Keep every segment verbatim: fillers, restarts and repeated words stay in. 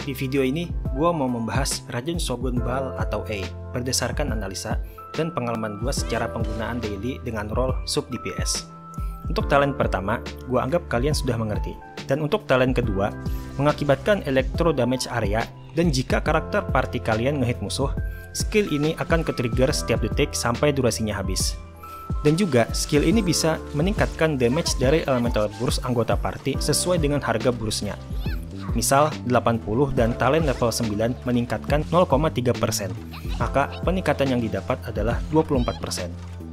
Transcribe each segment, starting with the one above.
Di video ini, gue mau membahas Raiden Shogun Ball atau A berdasarkan analisa dan pengalaman gue secara penggunaan daily dengan role sub D P S. Untuk talent pertama, gue anggap kalian sudah mengerti. Dan untuk talent kedua, mengakibatkan electro damage area, dan jika karakter party kalian ngehit musuh, skill ini akan ke-trigger setiap detik sampai durasinya habis. Dan juga, skill ini bisa meningkatkan damage dari elemental burst anggota party sesuai dengan harga burstnya. Misal delapan puluh dan talent level sembilan meningkatkan nol koma tiga persen, maka peningkatan yang didapat adalah dua puluh empat persen.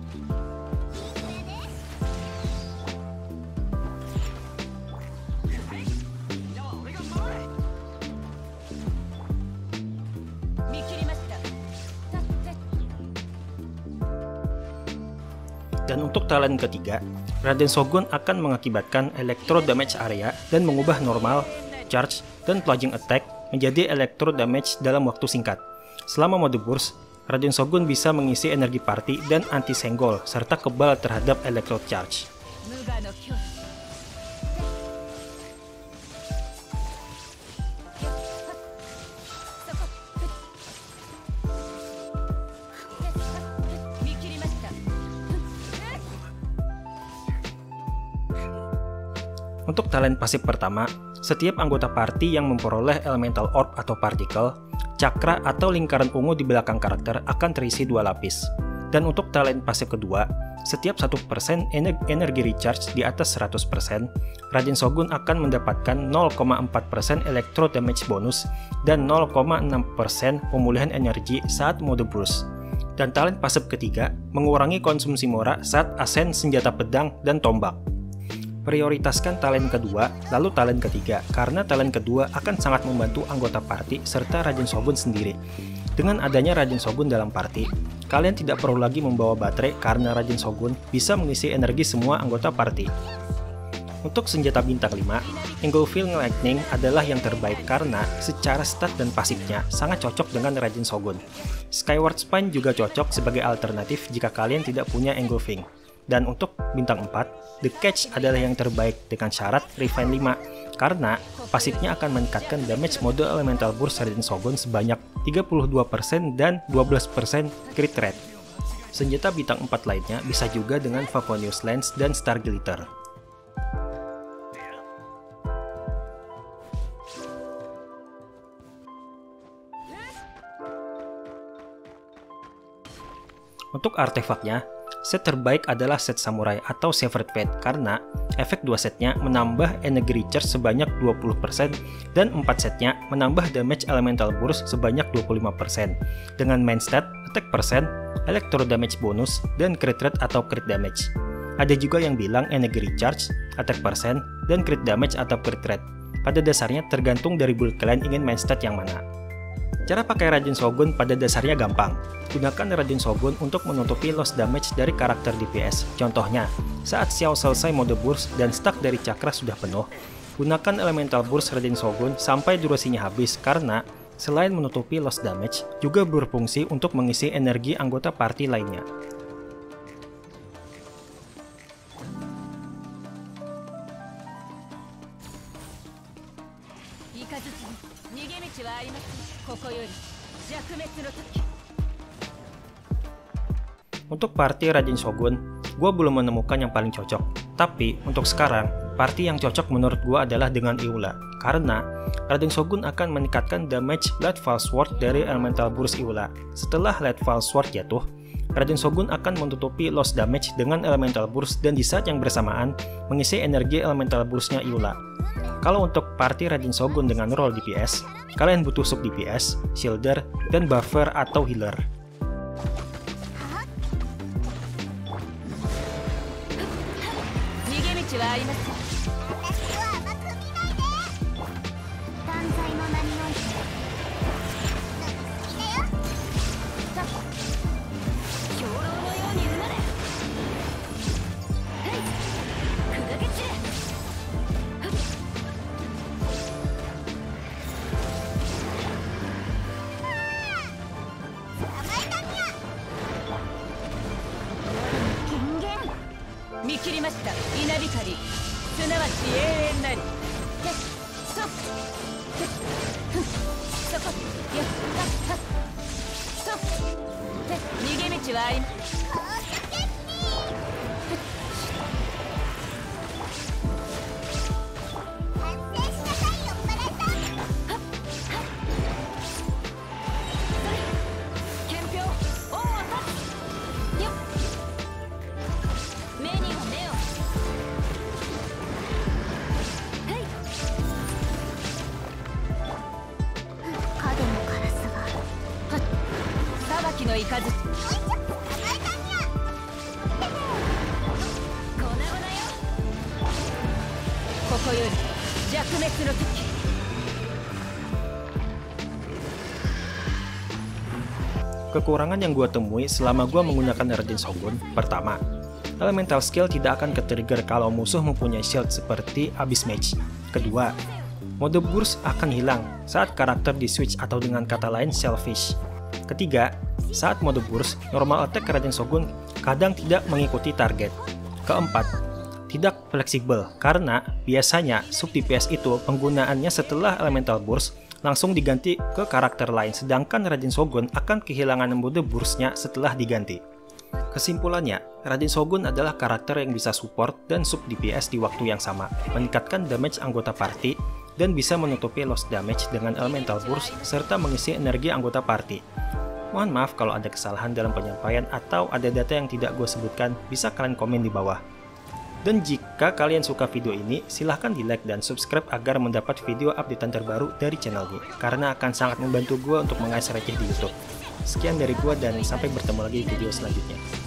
Dan untuk talent ketiga, Raiden Shogun akan mengakibatkan electro damage area dan mengubah normal, charge, dan plunging attack menjadi electro damage dalam waktu singkat. Selama mode burst, Raiden Shogun bisa mengisi energi party dan anti-senggol serta kebal terhadap electro charge. Untuk talent pasif pertama, setiap anggota party yang memperoleh elemental orb atau particle, cakra atau lingkaran ungu di belakang karakter akan terisi dua lapis. Dan untuk talent pasif kedua, setiap satu persen energi recharge di atas seratus persen, Raiden Shogun akan mendapatkan nol koma empat persen electro damage bonus dan nol koma enam persen pemulihan energi saat mode burst. Dan talent pasif ketiga, mengurangi konsumsi mora saat ascend senjata pedang dan tombak. Prioritaskan talent kedua, lalu talent ketiga, karena talent kedua akan sangat membantu anggota party serta Raiden Shogun sendiri. Dengan adanya Raiden Shogun dalam party, kalian tidak perlu lagi membawa baterai karena Raiden Shogun bisa mengisi energi semua anggota party. Untuk senjata bintang lima, Engulfing Lightning adalah yang terbaik karena secara stat dan pasifnya sangat cocok dengan Raiden Shogun. Skyward Spine juga cocok sebagai alternatif jika kalian tidak punya Engulfing. Dan untuk bintang empat, The Catch adalah yang terbaik dengan syarat Refine lima karena pasifnya akan meningkatkan damage mode elemental burst Raiden Shogun sebanyak tiga puluh dua persen dan dua belas persen crit rate. Senjata bintang empat lainnya bisa juga dengan Favonius Lens dan Star Glitter. Untuk artefaknya, set terbaik adalah set Samurai atau Severed Fate karena efek dua setnya menambah energi recharge sebanyak dua puluh persen dan empat setnya menambah damage elemental burst sebanyak dua puluh lima persen dengan main stat, attack persen, electro damage bonus, dan crit rate atau crit damage. Ada juga yang bilang energi recharge, attack persen, dan crit damage atau crit rate. Pada dasarnya tergantung dari build kalian ingin main stat yang mana. Cara pakai Raiden Shogun pada dasarnya gampang. Gunakan Raiden Shogun untuk menutupi loss damage dari karakter D P S. Contohnya, saat Xiao selesai mode burst dan stack dari cakra sudah penuh, gunakan elemental burst Raiden Shogun sampai durasinya habis karena selain menutupi loss damage, juga berfungsi untuk mengisi energi anggota party lainnya. Untuk party Raiden Shogun, gue belum menemukan yang paling cocok. Tapi untuk sekarang, party yang cocok menurut gue adalah dengan Eula. Karena Raiden Shogun akan meningkatkan damage Lightfall Sword dari elemental burst Eula. Setelah Lightfall Sword jatuh, Raiden Shogun akan menutupi loss damage dengan elemental burst dan di saat yang bersamaan mengisi energi elemental burstnya Eula. Kalau untuk party Raiden Shogun dengan role D P S, kalian butuh sub D P S, shielder, dan buffer atau healer. Kekurangan yang gue temui selama gue menggunakan Raiden Shogun, pertama, elemental skill tidak akan ke-trigger kalau musuh mempunyai shield seperti Abyss Mage. Kedua, mode burst akan hilang saat karakter di switch atau dengan kata lain selfish. Ketiga, saat mode burst, normal attack Raiden Shogun kadang tidak mengikuti target. Keempat, tidak fleksibel karena biasanya sub D P S itu penggunaannya setelah elemental burst langsung diganti ke karakter lain, sedangkan Raiden Shogun akan kehilangan mode burst-nya setelah diganti. Kesimpulannya, Raiden Shogun adalah karakter yang bisa support dan sub D P S di waktu yang sama, meningkatkan damage anggota party, dan bisa menutupi loss damage dengan elemental burst, serta mengisi energi anggota party. Mohon maaf kalau ada kesalahan dalam penyampaian atau ada data yang tidak gue sebutkan, bisa kalian komen di bawah. Dan jika kalian suka video ini, silahkan di like dan subscribe agar mendapat video updatean terbaru dari channel gue, karena akan sangat membantu gue untuk mengais receh di YouTube. Sekian dari gue dan sampai bertemu lagi di video selanjutnya.